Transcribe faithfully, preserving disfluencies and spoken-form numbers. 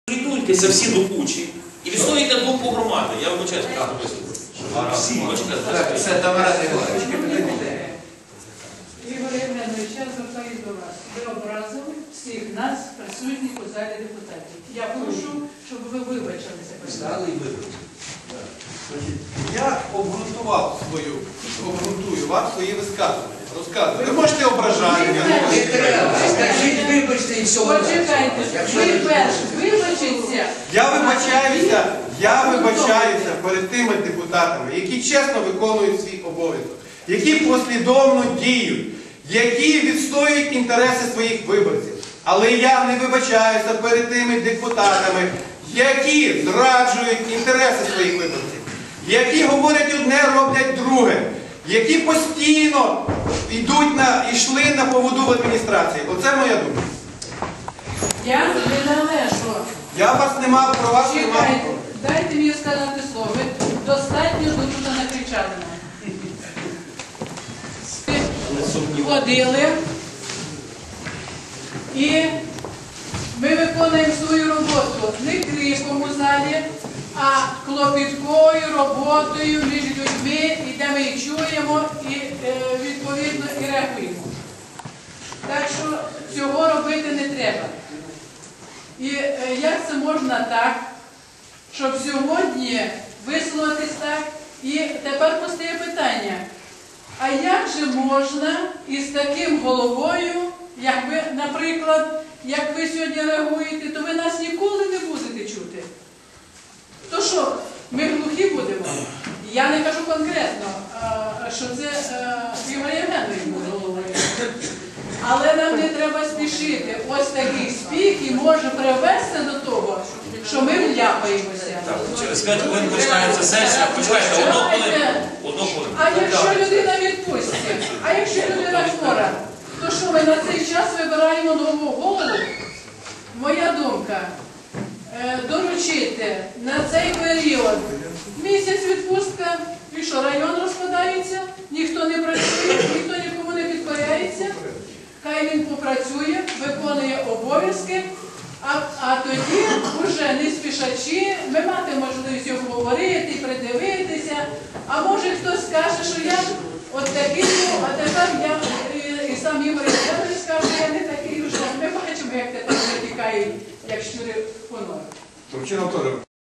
Консолідуйтеся всі до кучі і відстоюйте думку громади. Я вибачаю, так, Це Тамара Григорівна. Ігор Євгенович, я звертаюся до вас. Ви образили всіх нас, присутніх у залі депутатів. Я прошу, щоб ви вибачилися. Стали і вибачили. Я обґрунтував свою, обґрунтую вам свої висказування. Розказую. Ви можете ображати мене. Не треба. Скажіть, вибачте і все. Почекайте, ви перш вибачиться. Я вибачаюся, я вибачаюся перед тими депутатами, які чесно виконують свій обов'язок, які послідовно діють, які відстоюють інтереси своїх виборців. Але я не вибачаюся перед тими депутатами, які зраджують інтереси своїх виборців, які говорять одне, роблять друге, які постійно йдуть на, йшли на поводу в адміністрації. Оце моя думка. Я не належу. Я вас не мав про вас, не мав Чекайте, про. дайте мені сказати слово. Ви достатньо тут накричали нам. Ходили. І ми виконуємо свою роботу не криком у залі, а клопіткою роботою між людьми, і де ми їх чуємо і е, відповідно і реагуємо. Так що цього робити не треба. І е, як це можна так, щоб сьогодні висловитись так, і тепер постає питання, а як же можна із таким головою, як ви, наприклад, як ви сьогодні реагуєте, то ви нас ніколи не будете чути. То що, ми глухі будемо? Я не кажу конкретно, що це Ігор Євгенович буде головою. Але нам не треба спішити. Ось такий спіх і може привести до того, що ми вляпаємося. через п'ять хвилин починається сесія. Почекайте, одну хвилину. Одну хвилину. А якщо людина відпустить, а якщо людина хвора, то що ми на цей час вибираємо нову голову? Моя думка, доручити на цей період місяць відпустка, і що район розпадається, ніхто не працює, ніхто нікому не підкоряється, хай він попрацює, виконує обов'язки, а, а тоді вже не спішачи, ми матимемо можливість його говорити, придивитися, а може хтось скаже, що я от такий, а тепер я, і, і сам Ігор Євгенович скаже, що я не такий, що ми бачимо, як тепер витікають, як щури по норі.